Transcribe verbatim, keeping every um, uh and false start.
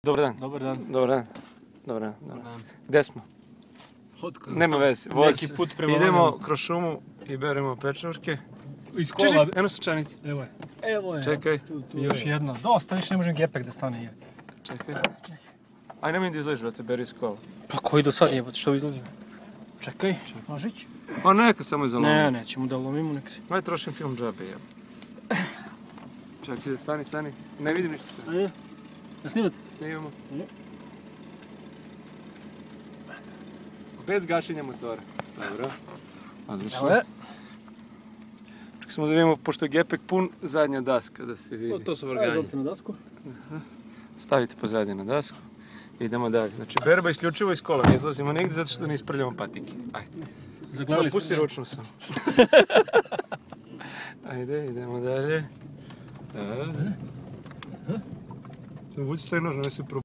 Dobar dan. Dobar dan. Dobar dan. Dobar dan. Dobar dan. Gde smo? Nema veze. Neki put prema Idemo vanjama. kroz šumu i beremo pečurke. Iz Čeži, kola. eno slučajnici. Evo je. Evo je. Čekaj. Tu, tu još jedna. Dosta, više ne možem gepek da stane. Je. Čekaj. Aj, nemoj da izleži, brate, beri iz kola. Pa koji do sad jebote, što izlazimo? Čekaj, nožić. Pa neka, samo izalomimo. Ne, nećemo da lomimo, nek se. Aj, trošim film džabe, jeb. Čekaj, stani, stani. Ne vidim ništa. Ajde. Da snimate? Snimamo. Je. Bez gašenja motora. Dobro. Odlično. Evo je. Čekaj samo da vidimo, pošto je gepek pun, zadnja daska da se vidi. To su vrganje. Zovite na dasku. Stavite pozadnje na dasku. Idemo dalje. Znači, berba isključivo iz kola. Ne izlazimo nigdje zato što ne isprljamo patike. Ajde. Zaglavili smo Pusti se. ručno sam. Ajde, idemo dalje. Da. Vuci taj nož, ne se pro...